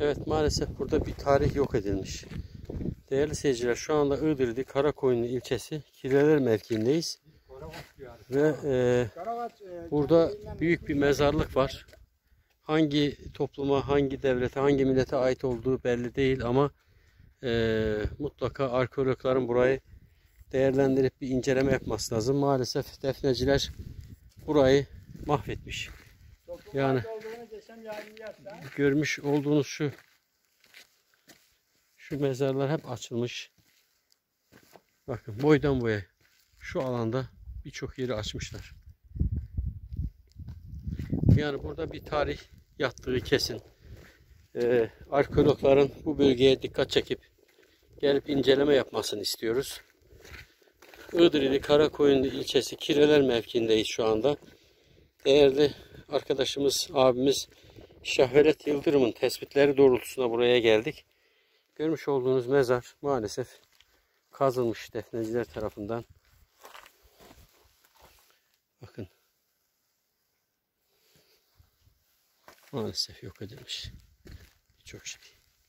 Evet, maalesef burada bir tarih yok edilmiş. Değerli seyirciler, şu anda Iğdırlı Karakoyunlu ilçesi Kireler mevkiindeyiz. Ve burada büyük bir mezarlık var. Hangi topluma, hangi devlete, hangi millete ait olduğu belli değil ama mutlaka arkeologların burayı değerlendirip bir inceleme yapması lazım. Maalesef defneciler burayı mahvetmiş. Yani görmüş olduğunuz şu mezarlar hep açılmış. Bakın, boydan boya şu alanda birçok yeri açmışlar. Yani burada bir tarih yattığı kesin. Arkeologların bu bölgeye dikkat çekip gelip inceleme yapmasını istiyoruz. Iğdırlı Karakoyunlu ilçesi Kireler mevkiindeyiz şu anda. Değerli arkadaşımız, abimiz Şahvelet Yıldırım'ın tespitleri doğrultusunda buraya geldik. Görmüş olduğunuz mezar maalesef kazılmış defneciler tarafından. Bakın. Maalesef yok edilmiş. Birçok şey.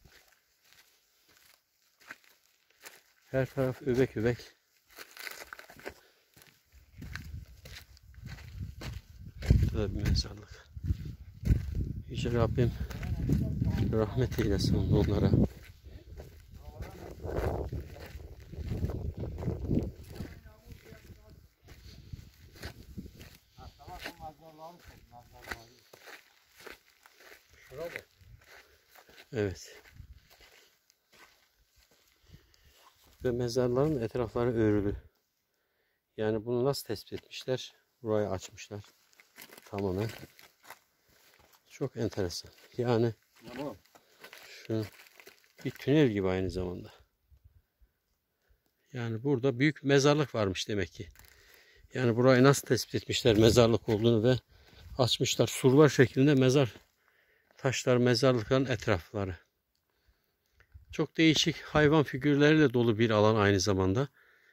Her taraf öbek öbek. Burada bir mezarlık. Yüce Rabbim rahmet eylesin onlara. Evet. Ve mezarların etrafları örülü. Yani bunu nasıl tespit etmişler? Burayı açmışlar. Tamamen. Çok enteresan. Yani şu bir tünel gibi aynı zamanda. Yani burada büyük mezarlık varmış demek ki. Yani burayı nasıl tespit etmişler mezarlık olduğunu ve açmışlar. Surlar şeklinde mezar taşlar, mezarlıkların etrafları. Çok değişik hayvan figürleriyle dolu bir alan aynı zamanda.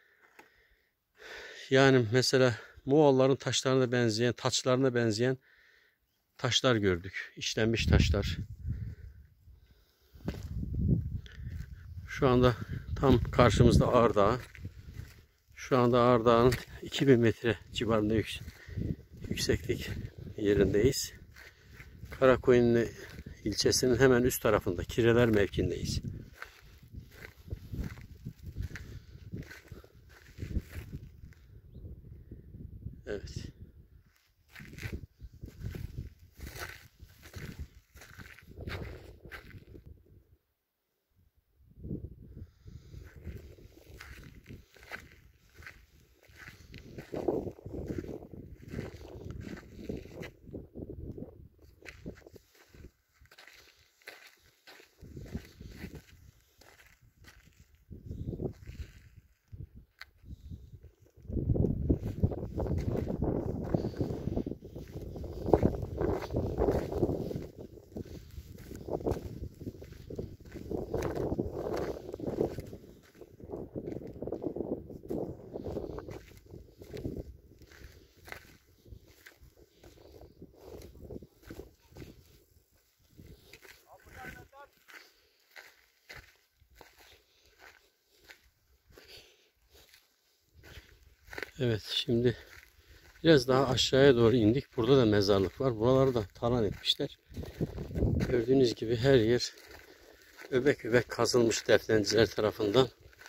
Yani mesela Moğolların taşlarına benzeyen, taçlarına benzeyen taşlar gördük. İşlenmiş taşlar. Şu anda tam karşımızda Ağrı Dağı. Şu anda Ağrı Dağı'nın 2000 metre civarında yükseklik yerindeyiz. Karakoyunlu ilçesinin hemen üst tarafında Kireler mevkiindeyiz. Evet. Evet, şimdi biraz daha aşağıya doğru indik. Burada da mezarlık var. Buraları da talan etmişler. Gördüğünüz gibi her yer öbek öbek kazılmış defneciler tarafından.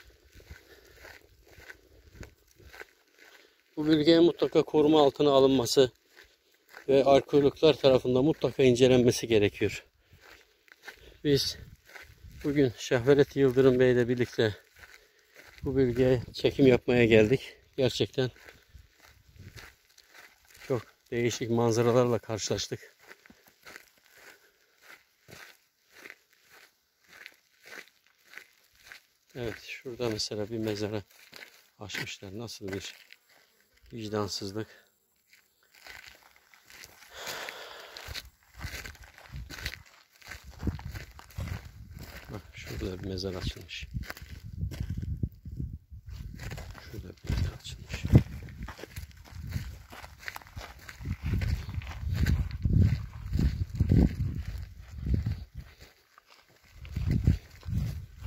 Bu bölgeye mutlaka koruma altına alınması ve arkeologlar tarafından mutlaka incelenmesi gerekiyor. Biz bugün Şahvelet Yıldırım Bey ile birlikte bu bölgeye çekim yapmaya geldik. Gerçekten çok değişik manzaralarla karşılaştık. Evet, şurada mesela bir mezara açmışlar. Nasıl bir vicdansızlık. Bak, şurada bir mezar açılmış. Şurada bir mezar açılmış.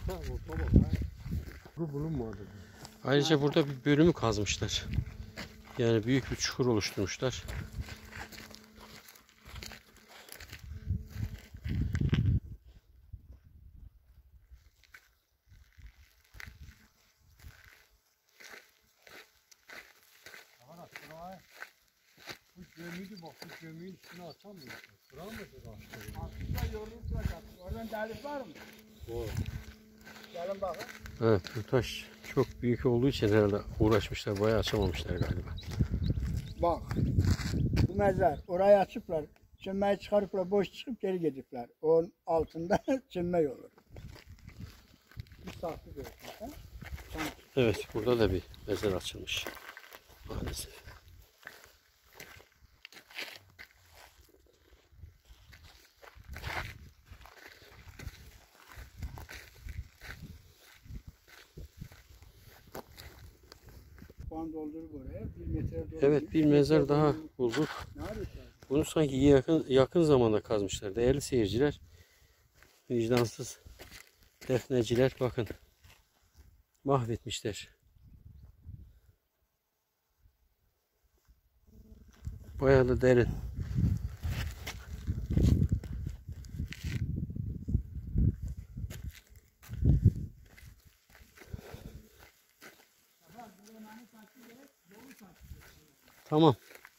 Bu bulunmadı. Ayrıca burada bir bölümü kazmışlar. Yani büyük bir çukur oluşturmuşlar. Bu gömüydü bak, bu gömüğün üstüne atam mı? Sıra mı? Aslında yorulacak. Oradan delik var mı? O. Gelin bakın. Evet, bu taş çok büyük olduğu için herhalde uğraşmışlar. Bayağı açamamışlar galiba. Bak. Bu mezar. Orayı açıplar. Çınmayı çıkarıplar. Boş çıkıp geri gidipler. Onun altında çınma yolu. Bir saklı görüyorsun. Evet, burada da bir mezar açılmış. Maalesef. Puan doldurup oraya. 1 metre doldurup. Evet, bir mezar daha bulduk. Bunu sanki yakın zamanda kazmışlar. Değerli seyirciler, vicdansız defneciler bakın mahvetmişler. Bayağı da derin. Tamam.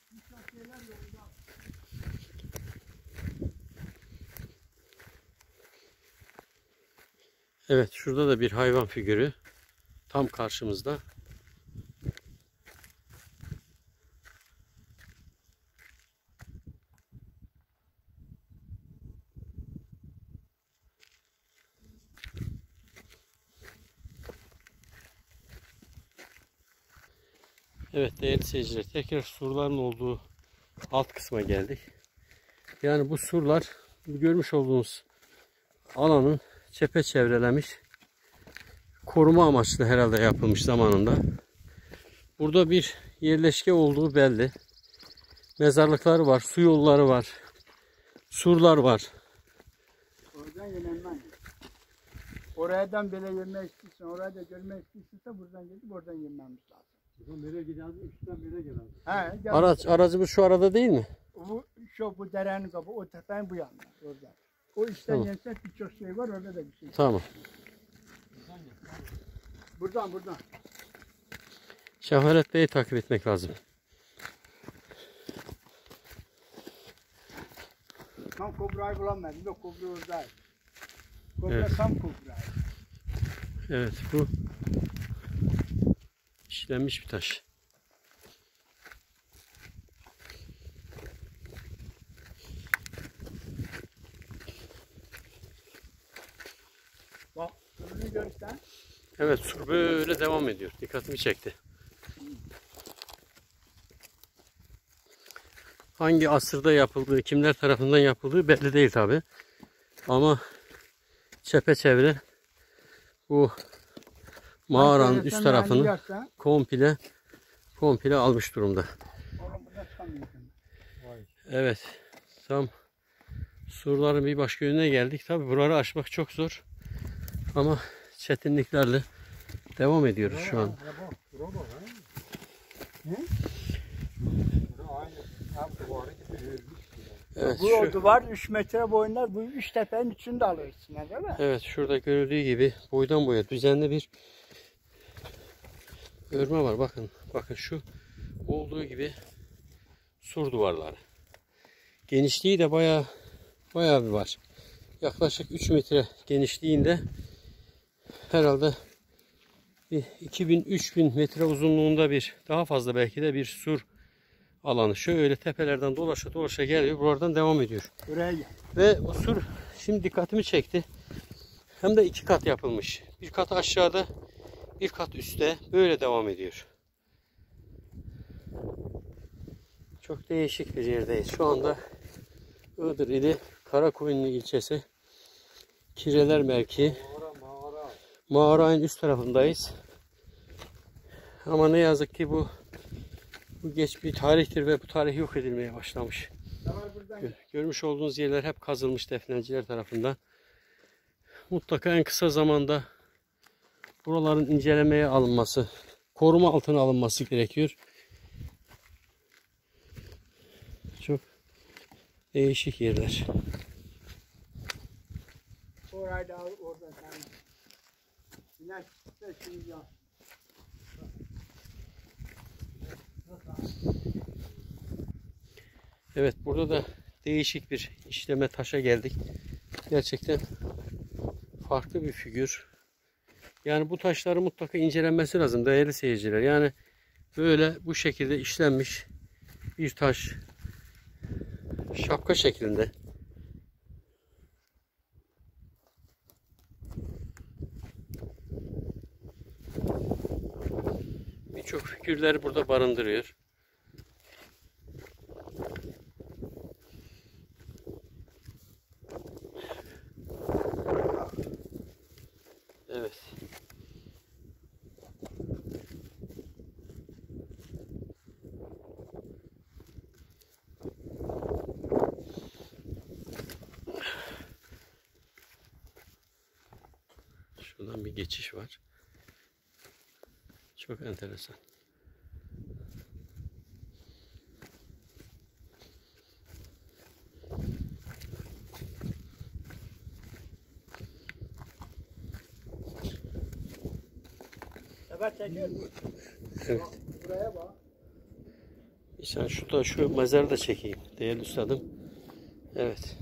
Evet, şurada da bir hayvan figürü. Tam karşımızda. Evet değerli seyirciler, tekrar surların olduğu alt kısma geldik. Yani bu surlar, bu görmüş olduğunuz alanın çepeçevrelemiş, koruma amaçlı herhalde yapılmış zamanında. Burada bir yerleşke olduğu belli. Mezarlıklar var, su yolları var, surlar var. Oradan yenilmez. Oradan bile yemek istiyorsan, orayı da görmek istiyorsan buradan gidip oradan yememiz lazım. Buradan nereye gideceğiz? Üstten nereye gideceğiz? He, Aracımız şu arada değil mi? bu derenin kapı, o tepenin bu yanında. Orada. O işten Tamam. yensek birçok şey var, orada da bir şey. Tamam. Buradan. Şefalet Bey'i takip etmek lazım. Tam kobrayı bulamadım da kobra oradaydı. Kobra Evet. tam kobrayı. Evet, bu işlenmiş bir taş. Bak, ürünü görürsen. Evet, sur böyle devam ediyor. Dikkatimi çekti. Hangi asırda yapıldığı, kimler tarafından yapıldığı belli değil tabi. Ama çepeçevre bu mağaranın üst tarafını komple almış durumda. Evet, tam surların bir başka yönüne geldik. Tabi buraları aşmak çok zor. Ama çetinliklerle devam ediyoruz şu an. Evet, Bu duvar 3 metre boyunda, bu 3 tepenin içinde alırsın, değil mi? evet, şurada görüldüğü gibi boydan boya düzenli bir örme var. Bakın şu olduğu gibi sur duvarları. Genişliği de bayağı bir var. Yaklaşık 3 metre genişliğinde herhalde 2000-3000 metre uzunluğunda bir, daha fazla belki de bir sur alanı. Şöyle tepelerden dolaşa geliyor. Buradan devam ediyor. Buraya gel. Ve bu sur şimdi dikkatimi çekti. Hem de 2 kat yapılmış. Bir kat aşağıda, bir kat üstte. Böyle devam ediyor. Çok değişik bir yerdeyiz. Şu anda Iğdır ili Karakoyunlu ilçesi Kireler mevki. Mağaranın üst tarafındayız. Ama ne yazık ki bu geç bir tarihtir ve bu tarih yok edilmeye başlamış. Görmüş olduğunuz yerler hep kazılmış defneciler tarafından. Mutlaka en kısa zamanda buraların incelemeye alınması, koruma altına alınması gerekiyor. Çok değişik yerler. Orayı da al, orada sen. Güneş de şimdi ya. Evet, burada da değişik bir işleme taşa geldik. Gerçekten farklı bir figür. Yani bu taşları mutlaka incelenmesi lazım değerli seyirciler. Yani böyle bu şekilde işlenmiş bir taş, şapka şeklinde. Birçok figürleri burada barındırıyor. Evet. Şuradan bir geçiş var. Çok enteresan. Evet, çekiyor musun? Evet. Buraya bak. Sen şu mezarı da çekeyim değerli üstadım. Evet.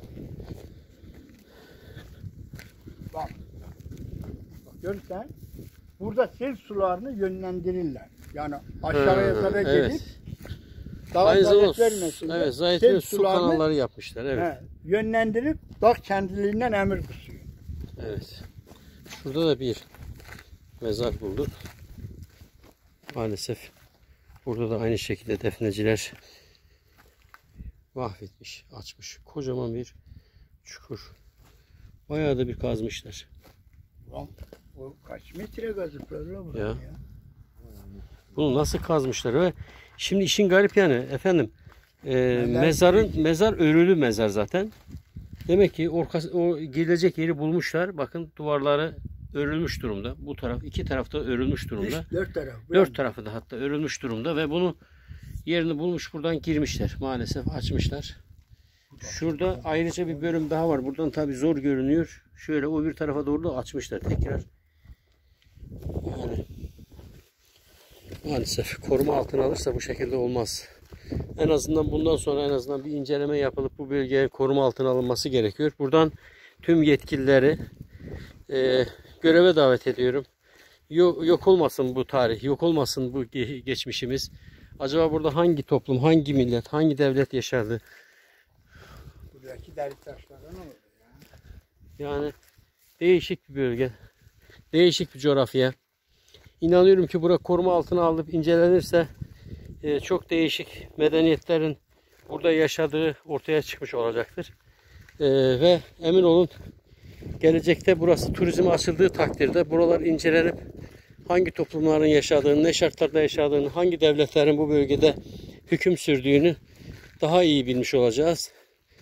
Bak. Bak görürsen burada sel sularını yönlendirirler. Yani aşağıya kadar gelip evet. daha Aynı zarar zamanda vermesin. evet, zayıfın Sel su sularını kanalları yapmışlar. Evet. yönlendirip dağ kendiliğinden emir kusuyor. Evet. Şurada da bir mezar bulduk. Maalesef burada da aynı şekilde defneciler mahvetmiş, açmış. Kocaman bir çukur. Bayağı da bir kazmışlar. Ulan, o kaç metre kazıklar lan Ya. ya. Bunu nasıl kazmışlar ve şimdi işin garip yani efendim Neler mezar örülü mezar zaten. Demek ki o gelecek yeri bulmuşlar. Bakın duvarları örülmüş durumda. Bu taraf iki tarafta örülmüş durumda. Dört taraf. Dört tarafı da hatta örülmüş durumda ve bunu yerini bulmuş buradan girmişler. Maalesef açmışlar. Şurada ayrıca bir bölüm daha var. Buradan tabi zor görünüyor. Şöyle o bir tarafa doğru da açmışlar tekrar. Yani maalesef koruma altına alırsa bu şekilde olmaz. En azından bundan sonra en azından bir inceleme yapılıp bu bölgeye koruma altına alınması gerekiyor. Buradan tüm yetkilileri göreve davet ediyorum. Yok olmasın bu tarih, yok olmasın bu geçmişimiz. Acaba burada hangi toplum, hangi millet, hangi devlet yaşardı? Buradaki deri taşlardan olur ya. Yani değişik bir bölge, değişik bir coğrafya. İnanıyorum ki bura koruma altına alınıp incelenirse çok değişik medeniyetlerin burada yaşadığı ortaya çıkmış olacaktır. Ve emin olun gelecekte burası turizme açıldığı takdirde buralar incelenip hangi toplumların yaşadığını, ne şartlarda yaşadığını, hangi devletlerin bu bölgede hüküm sürdüğünü daha iyi bilmiş olacağız.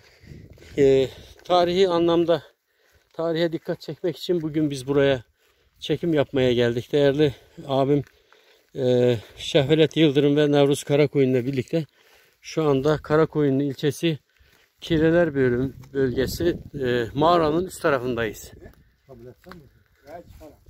Tarihi anlamda tarihe dikkat çekmek için bugün biz buraya çekim yapmaya geldik. Değerli abim Şehvelet Yıldırım ve Nevruz Karakoyun ile birlikte şu anda Karakoyunlu ilçesi Kireler bölgesi mağaranın üst tarafındayız. Kabul etsem mi? Gayet çıkarak.